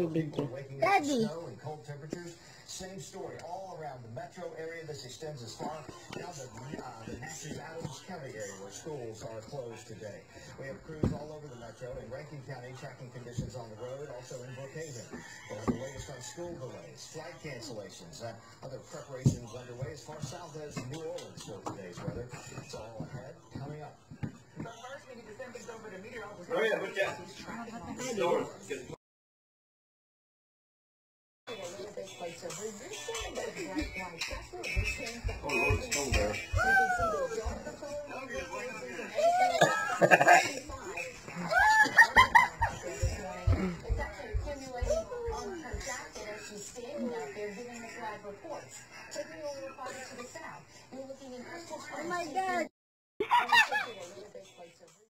Daddy. Snow and cold temperatures. Same story all around the metro area. This extends as far down the Natchez Adams County area where schools are closed today. We have crews all over the metro in Rankin County tracking conditions on the road, also in Brookhaven. We'll have the latest on school delays, flight cancellations, and other preparations underway as far south as New Orleans for today's weather. It's all ahead coming up. But first, we need to send things over to meteorologist. Oh yeah, look at Oh Lord, it's cold there. Oh my God.